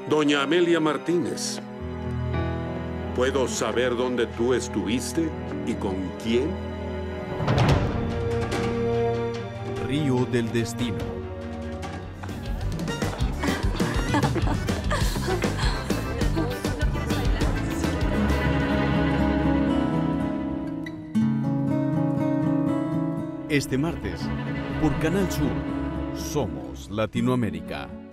Doña Amelia Martínez, ¿puedo saber dónde tú estuviste y con quién? Río del Destino. Este martes, por Canal Sur, Somos Latinoamérica.